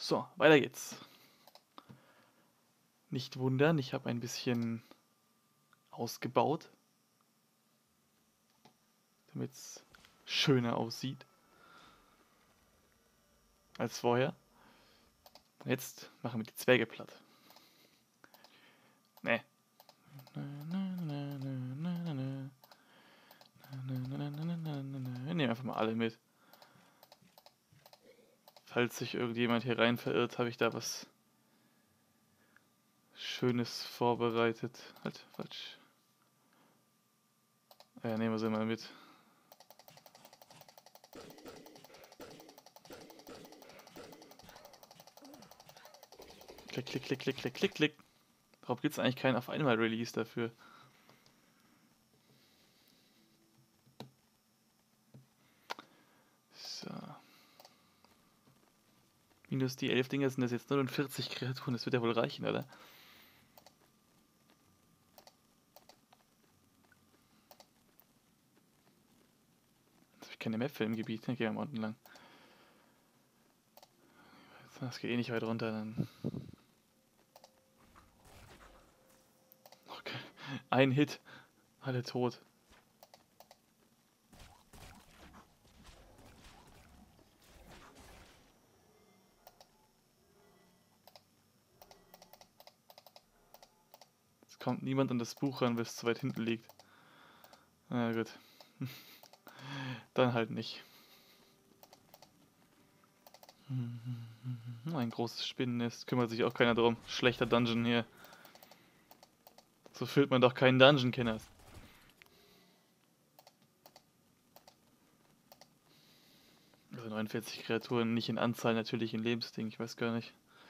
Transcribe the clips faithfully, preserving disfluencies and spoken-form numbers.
So, weiter geht's. Nicht wundern, ich habe ein bisschen ausgebaut, damit es schöner aussieht als vorher. Jetzt machen wir die Zwerge platt. Ne. Wir nehmen einfach mal alle mit. Falls sich irgendjemand hier rein verirrt, habe ich da was Schönes vorbereitet. Halt, falsch. Ja, nehmen wir sie mal mit. Klick, klick, klick, klick, klick, klick, klick. Warum gibt es eigentlich keinen auf einmal Release dafür? So. Minus die elf Dinger sind das jetzt neunundvierzig Kreaturen. Das wird ja wohl reichen, oder? Jetzt habe ich keine Map für im Gebiet. Dann gehen wir mal unten lang. Das geht eh nicht weit runter. Dann. Okay. Ein Hit. Alle tot. Jetzt kommt niemand an das Buch ran, weil es zu weit hinten liegt. Na gut. Dann halt nicht. Ein großes Spinnennest. Kümmert sich auch keiner drum. Schlechter Dungeon hier. So füllt man doch keinen Dungeon-Kenner. Also neunundvierzig Kreaturen, nicht in Anzahl, natürlich in Lebensding, ich weiß gar nicht.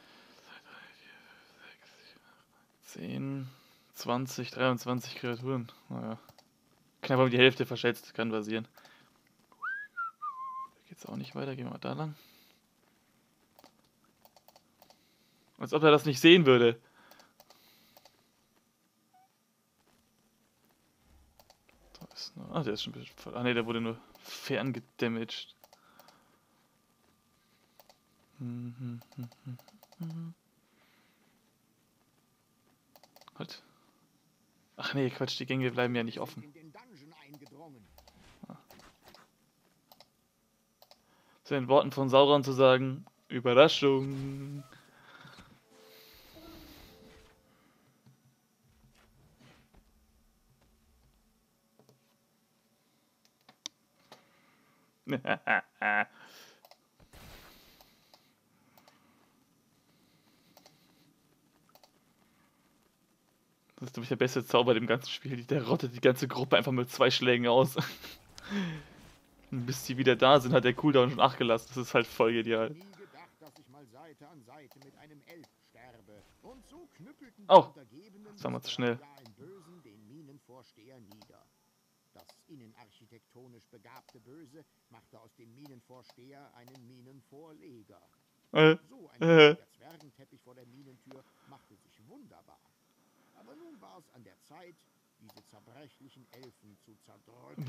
zehn, zwanzig, dreiundzwanzig Kreaturen. Naja. Knapp um die Hälfte verschätzt, kann passieren. Da geht's auch nicht weiter, gehen wir mal da lang. Als ob er das nicht sehen würde. Da ist noch. Ah, der ist schon ein bisschen voll. Ah ne, der wurde nur ferngedamaged. Hm, hm, hm, hm, hm. Halt. Ach nee, Quatsch, die Gänge bleiben ja nicht offen. Ah. Zu den Worten von Sauron zu sagen, Überraschung. Das ist, glaube ich, der beste Zauber im ganzen Spiel. Der rottet die ganze Gruppe einfach mit zwei Schlägen aus. Und bis die wieder da sind, hat der Cooldown schon acht gelassen. Das ist halt voll genial. Oh, das war mal zu schnell. Das innenarchitektonisch begabte Böse machte aus dem Minenvorsteher einen Minenvorleger. Äh, So ein äh. der Zwergenteppich vor der Minentür machte sich wunderbar. Aber nun war es an der Zeit, diese zerbrechlichen Elfen zu zerdrücken.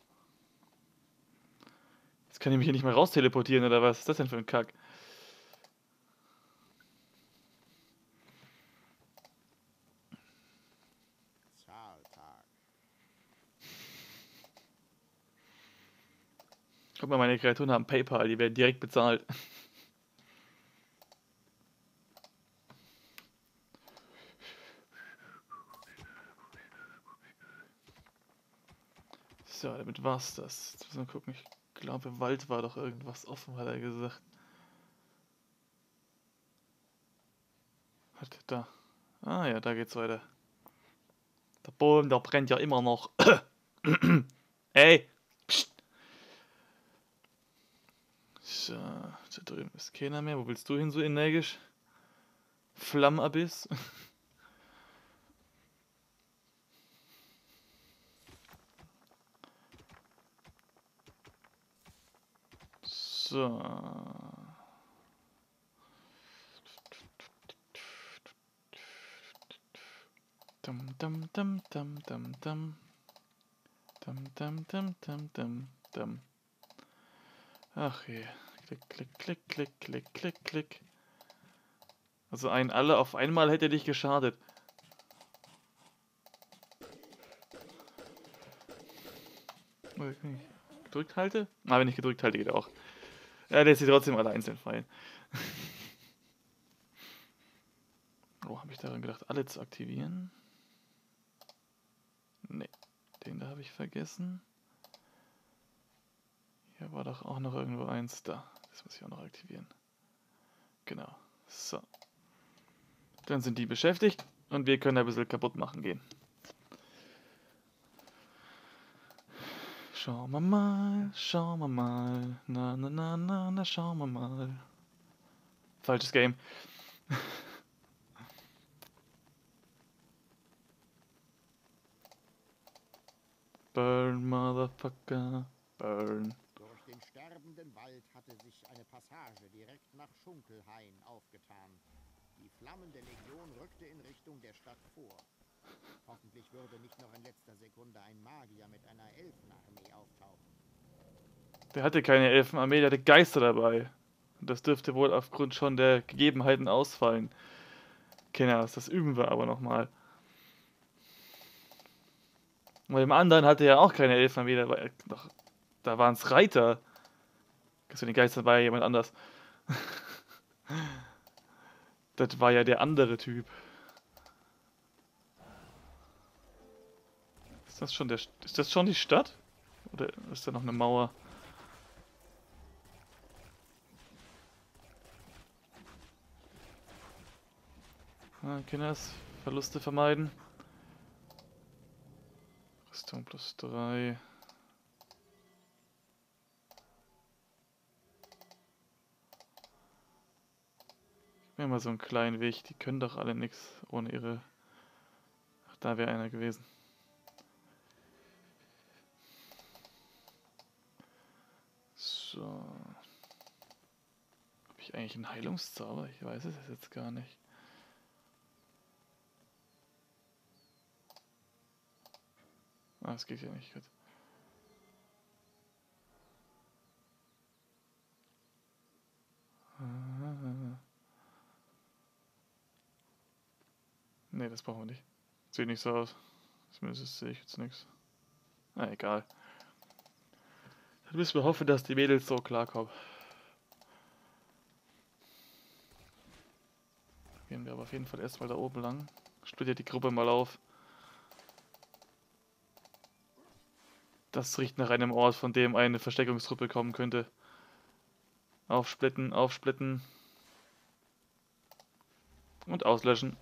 Jetzt kann ich mich hier nicht mehr raus teleportieren, oder was ist das denn für ein Kack? Zahltag. Guck mal, meine Kreaturen haben PayPal, die werden direkt bezahlt. So, damit war's das. Jetzt müssen wir gucken. Ich glaube, im Wald war doch irgendwas offen, hat er gesagt. Hat da. Ah ja, da geht's weiter. Der Boden, der brennt ja immer noch. Ey! Psst. So, da drüben ist keiner mehr. Wo willst du hin, so energisch? Flammabyss? So. Dum dum dum dum dum dum. Dum dum dum dum dum dum. Ach je. Klick, klick, klick, klick, klick, klick, klick. Also ein alle auf einmal hätte dich geschadet. Wenn ich gedrückt halte? Ah, wenn ich gedrückt halte, geht auch. Ja, der ist sie trotzdem alle einzeln fallen. Oh, habe ich daran gedacht, alle zu aktivieren? Ne, den da habe ich vergessen. Hier war doch auch noch irgendwo eins da. Das muss ich auch noch aktivieren. Genau. So. Dann sind die beschäftigt und wir können ein bisschen kaputt machen gehen. Schauen wir mal, schauen wir mal. Na, na, na, na, na, schauen wir mal. Falsches Game. Burn, Motherfucker, burn. Durch den sterbenden Wald hatte sich eine Passage direkt nach Schunkelhain aufgetan. Die flammende Legion rückte in Richtung der Stadt vor. Hoffentlich würde nicht noch in letzter Sekunde ein Magier mit einer Elfenarmee auftauchen. Der hatte keine Elfenarmee, der hatte Geister dabei. Und das dürfte wohl aufgrund schon der Gegebenheiten ausfallen. Kenners, das üben wir aber nochmal. Und im anderen hatte er auch keine Elfenarmee, da, war er noch, da waren es Reiter. Das für den Geister war ja jemand anders. Das war ja der andere Typ. Ist das schon der, ist das schon die Stadt? Oder ist da noch eine Mauer? Ah, Kinders, Verluste vermeiden. Rüstung plus drei. Mir mal so einen kleinen Weg. Die können doch alle nichts ohne ihre. Ach, da wäre einer gewesen. So. Habe ich eigentlich einen Heilungszauber? Ich weiß es jetzt gar nicht. Ah, das geht ja nicht. Gut. Ah. Ne, das brauchen wir nicht. Sieht nicht so aus. Zumindest sehe ich jetzt nichts. Na, egal. Dann müssen wir hoffen, dass die Mädels so klarkommen. Gehen wir aber auf jeden Fall erstmal da oben lang. Splittet die Gruppe mal auf. Das riecht nach einem Ort, von dem eine Versteckungstruppe kommen könnte. Aufsplitten, aufsplitten. Und auslöschen.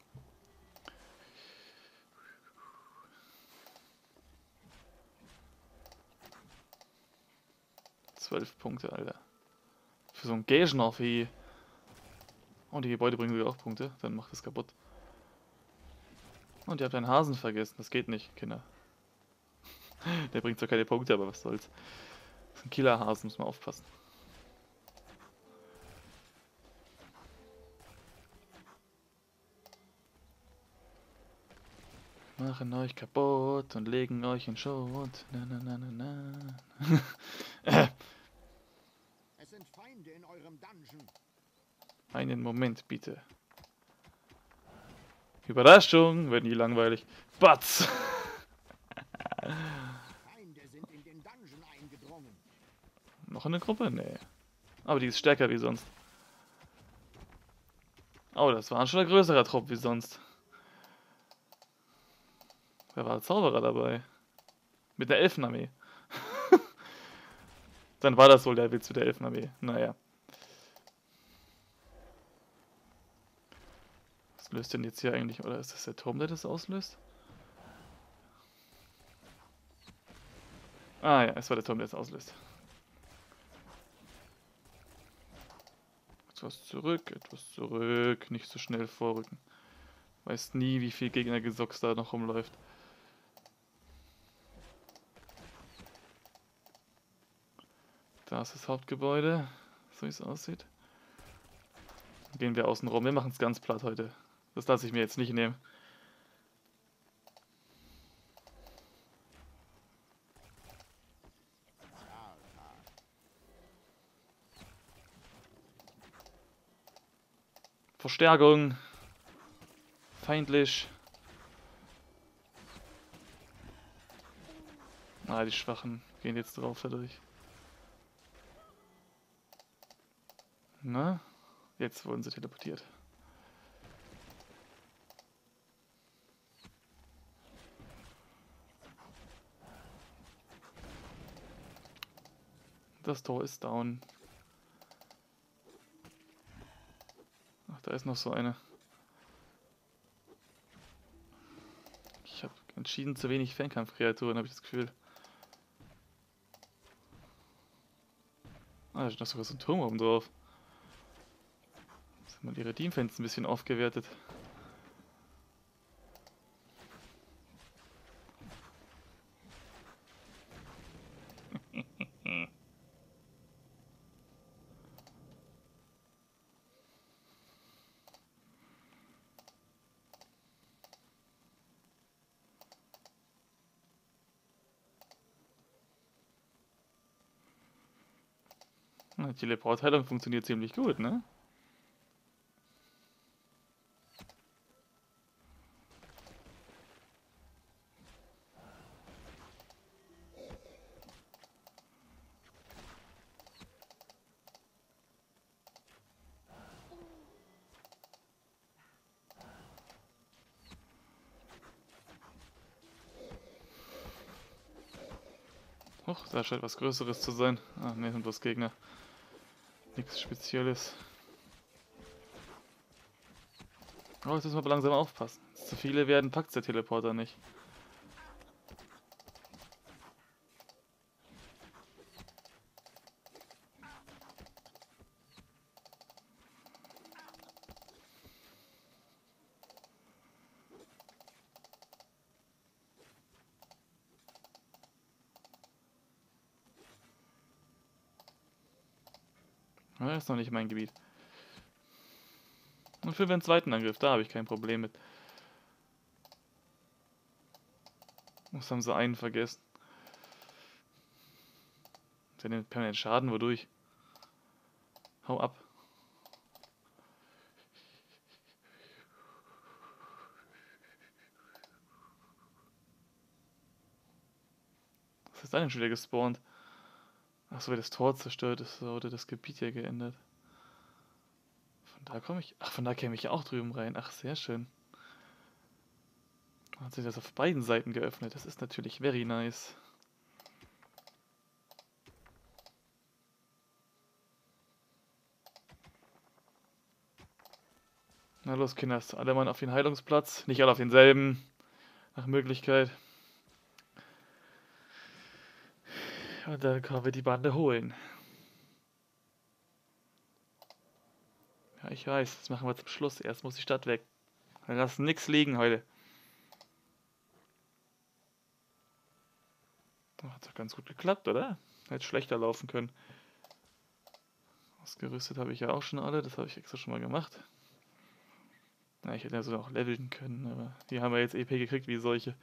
Zwölf Punkte, Alter. Für so ein Gäschner-Vieh. Und die Gebäude bringen sogar auch Punkte. Dann macht es kaputt. Und ihr habt einen Hasen vergessen. Das geht nicht, Kinder. Der bringt zwar keine Punkte, aber was soll's. Das ist ein Killerhasen, muss man aufpassen. Machen euch kaputt und legen euch in Schott. Na, na, na, na, na. Es sind Feinde in eurem Dungeon. Einen Moment, bitte. Überraschung, wird nie langweilig. Batz! Feinde sind in den Dungeon eingedrungen. Noch eine Gruppe? Nee. Aber die ist stärker wie sonst. Oh, das war schon ein größerer Trupp wie sonst. Da war ein Zauberer dabei. Mit der Elfenarmee. Dann war das wohl der Witz mit der Elfenarmee. Naja. Was löst denn jetzt hier eigentlich? Oder ist das der Turm, der das auslöst? Ah ja, es war der Turm, der das auslöst. Etwas zurück, etwas zurück. Nicht so schnell vorrücken. Weiß nie, wie viel Gegnergesocks da noch rumläuft. Da ist das Hauptgebäude, so wie es aussieht. Dann gehen wir außen rum. Wir machen es ganz platt heute. Das lasse ich mir jetzt nicht nehmen. Verstärkung. Feindlich. Ah, die Schwachen gehen jetzt drauf dadurch. Na, jetzt wurden sie teleportiert. Das Tor ist down. Ach, da ist noch so eine. Ich habe entschieden zu wenig Fernkampfkreaturen, habe ich das Gefühl. Ah, da steht noch sogar so ein Turm oben drauf. Jetzt haben wir ihre Teamfans ein bisschen aufgewertet. Die Teleportheilung funktioniert ziemlich gut, ne? Och, da scheint was Größeres zu sein. Ah, ne, sind bloß Gegner. Nichts Spezielles. Oh, jetzt müssen wir aber langsam aufpassen. Zu viele werden, packt der Teleporter nicht. Ja, das ist noch nicht mein Gebiet. Und für den zweiten Angriff, da habe ich kein Problem mit. Was haben sie einen vergessen? Der nimmt permanent Schaden, wodurch? Hau ab. Was ist da denn schon wieder gespawnt? Achso, weil das Tor zerstört ist, wurde das Gebiet ja geändert. Von da komme ich. Ach, von da käme ich ja auch drüben rein. Ach, sehr schön. Hat sich das auf beiden Seiten geöffnet. Das ist natürlich very nice. Na los, Kinders. Alle mal auf den Heilungsplatz. Nicht alle auf denselben. Nach Möglichkeit. Und dann können wir die Bande holen. Ja, ich weiß. Das machen wir zum Schluss. Erst muss die Stadt weg. Wir lassen nichts liegen heute. Hat doch ganz gut geklappt, oder? Hätte schlechter laufen können. Ausgerüstet habe ich ja auch schon alle. Das habe ich extra schon mal gemacht. Na, ich hätte ja so auch leveln können, aber die haben wir jetzt E P gekriegt wie solche.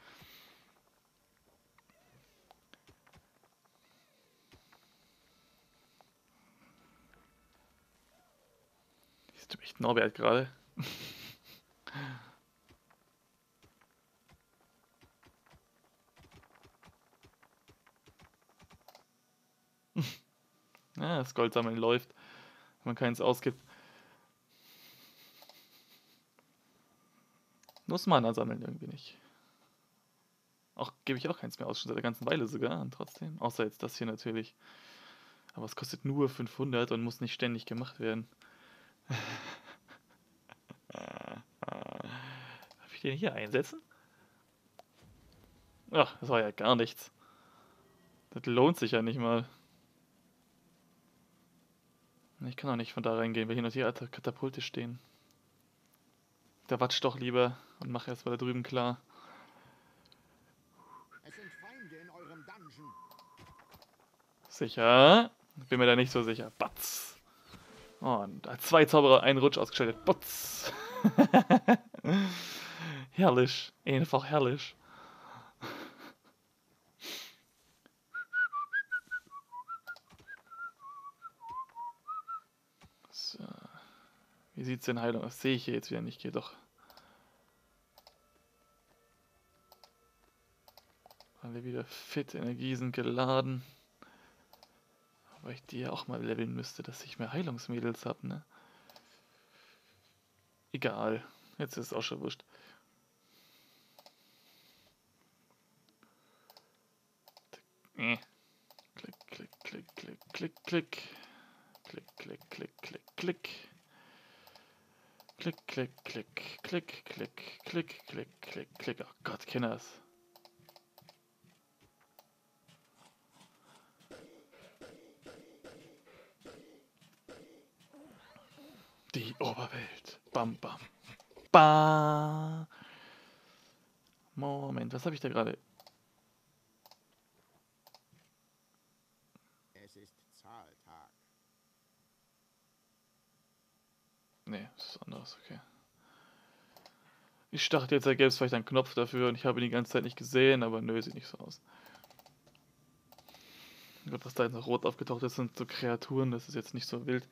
Siehst du echt Norbert gerade? Ja, das Goldsammeln läuft, wenn man keins ausgibt. Nur das Mana sammeln irgendwie nicht. Auch gebe ich auch keins mehr aus, schon seit der ganzen Weile sogar, und trotzdem. Außer jetzt das hier natürlich. Aber es kostet nur fünfhundert und muss nicht ständig gemacht werden. Darf ich den hier einsetzen? Ach, das war ja gar nichts. Das lohnt sich ja nicht mal. Ich kann auch nicht von da reingehen, weil hier noch die Katapulte stehen. Da watsch doch lieber und mach erst mal da drüben klar. Es sind Feinde in eurem Dungeon. Sicher? Bin mir da nicht so sicher. Batz! Oh, und als zwei Zauberer einen Rutsch ausgeschaltet. Batz! Herrlich. Einfach herrlich. So. Wie sieht's denn Heilung? Das sehe ich hier jetzt wieder nicht. Geht doch. Alle wieder fit, Energie sind geladen. Aber ich die ja auch mal leveln müsste, dass ich mehr Heilungsmädels habe, ne? Egal. Jetzt ist es auch schon wurscht. Äh. Klick, klick, klick, klick, klick, klick. Klick, klick, klick, klick, klick. Klick, klick, klick, klick, klick, klick, klick, klick, klick. Oh Gott, Kenners. Die Oberwelt. Bam, bam. Ba. Moment, was habe ich da gerade? Es ist Zahltag. Nee, das ist anders, okay. Ich dachte jetzt, da gäbe es vielleicht einen Knopf dafür und ich habe ihn die ganze Zeit nicht gesehen, aber nö, sieht nicht so aus. Gott, was da jetzt noch rot aufgetaucht ist, sind so Kreaturen, das ist jetzt nicht so wild.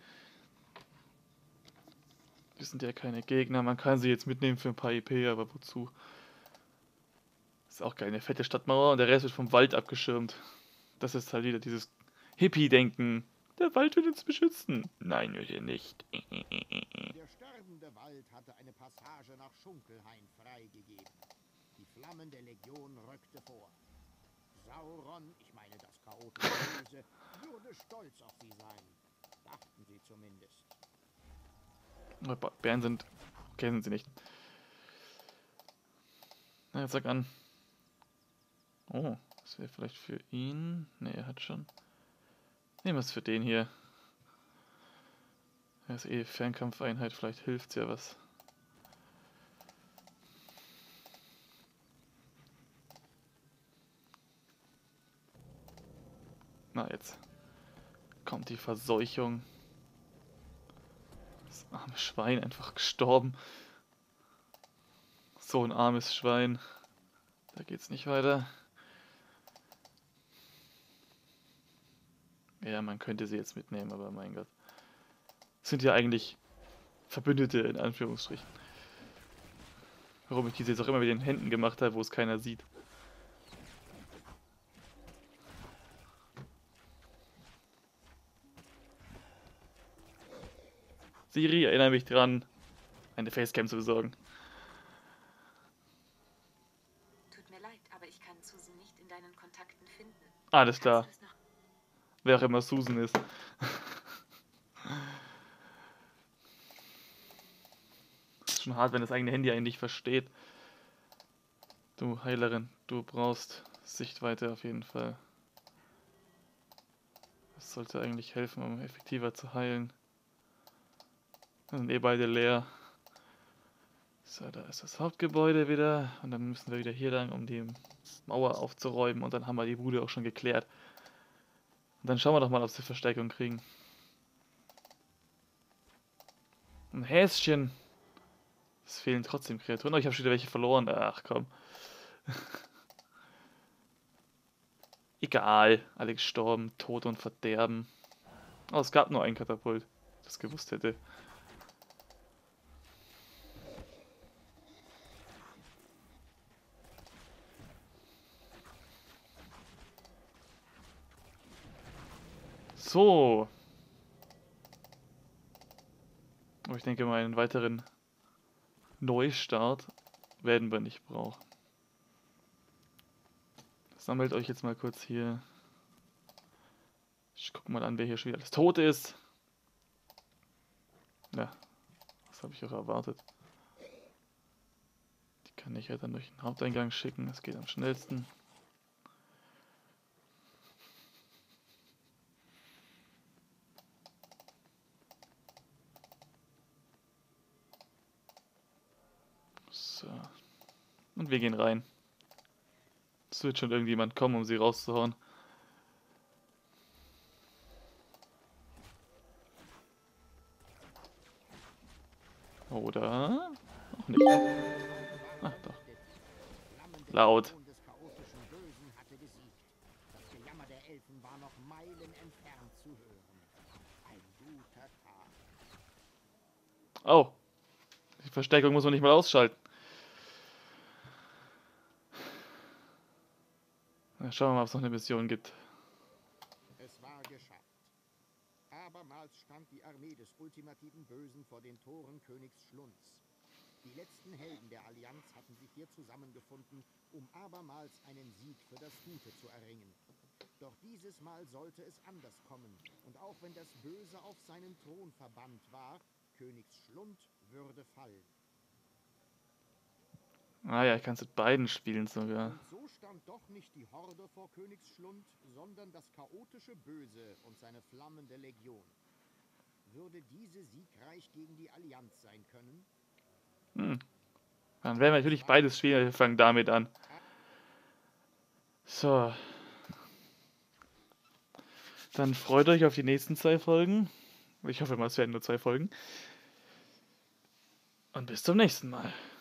Die sind ja keine Gegner, man kann sie jetzt mitnehmen für ein paar I P, aber wozu? Ist auch geil, eine fette Stadtmauer und der Rest wird vom Wald abgeschirmt. Das ist halt wieder dieses Hippie-Denken. Der Wald wird uns beschützen. Nein, wird er nicht. Der sterbende Wald hatte eine Passage nach Schunkelhain freigegeben. Die Flammen der Legion rückte vor. Sauron, ich meine das chaotische Böse, würde stolz auf sie sein. Dachten sie zumindest. Bären sind... Okay, sind sie nicht. Na, jetzt sag an. Oh, das wäre vielleicht für ihn. Ne, er hat schon. Nehmen wir es für den hier. Er ist eh Fernkampfeinheit, vielleicht hilft's ja was. Na, jetzt kommt die Verseuchung. Das arme Schwein einfach gestorben. So ein armes Schwein. Da geht's nicht weiter. Ja, man könnte sie jetzt mitnehmen, aber mein Gott. Sind ja eigentlich Verbündete, in Anführungsstrichen. Warum ich diese jetzt auch immer mit den Händen gemacht habe, wo es keiner sieht. Siri, erinnere mich dran, eine Facecam zu besorgen. Tut mir leid, aber ich kann Susan nicht in deinen Kontakten finden. Alles klar. Kannst du es noch- Wer auch immer Susan ist. Ist schon hart, wenn das eigene Handy einen nicht versteht. Du Heilerin, du brauchst Sichtweite auf jeden Fall. Das sollte eigentlich helfen, um effektiver zu heilen. Wir sind eh beide leer. So, da ist das Hauptgebäude wieder. Und dann müssen wir wieder hier lang, um die Mauer aufzuräumen. Und dann haben wir die Bude auch schon geklärt. Und dann schauen wir doch mal, ob sie Verstärkung kriegen. Ein Häschen. Es fehlen trotzdem Kreaturen. Oh, ich habe schon wieder welche verloren. Ach komm. Egal. Alle gestorben. Tod und Verderben. Oh, es gab nur ein Katapult. Ich das gewusst hätte. So. Aber ich denke mal, einen weiteren Neustart werden wir nicht brauchen. Sammelt euch jetzt mal kurz hier. Ich gucke mal an, wer hier schon wieder alles tot ist. Ja, das habe ich auch erwartet. Die kann ich ja dann durch den Haupteingang schicken. Das geht am schnellsten. So. Und wir gehen rein. Es wird schon irgendjemand kommen, um sie rauszuhauen. Oder auch nicht. Ah, doch. Laut. Des chaotischen Bösen hatte gesiegt. Das Gejammer der Elfen war noch Meilen entfernt zu hören. Ein guter Tag. Oh. Die Verstärkung muss man nicht mal ausschalten. Na, schauen wir mal, ob es noch eine Mission gibt. Es war geschafft. Abermals stand die Armee des ultimativen Bösen vor den Toren Königs Schlunds. Die letzten Helden der Allianz hatten sich hier zusammengefunden, um abermals einen Sieg für das Gute zu erringen. Doch dieses Mal sollte es anders kommen. Und auch wenn das Böse auf seinen Thron verbannt war, Königs Schlund würde fallen. Ah ja, ich kann es mit beiden spielen sogar. Und so stand doch nicht die Horde vor Königs Schlund, sondern das chaotische Böse und seine flammende Legion. Würde diese siegreich gegen die Allianz sein können? Hm. Dann werden wir natürlich beides spielen. Wir fangen damit an. So. Dann freut euch auf die nächsten zwei Folgen. Ich hoffe mal, es werden nur zwei Folgen. Und bis zum nächsten Mal.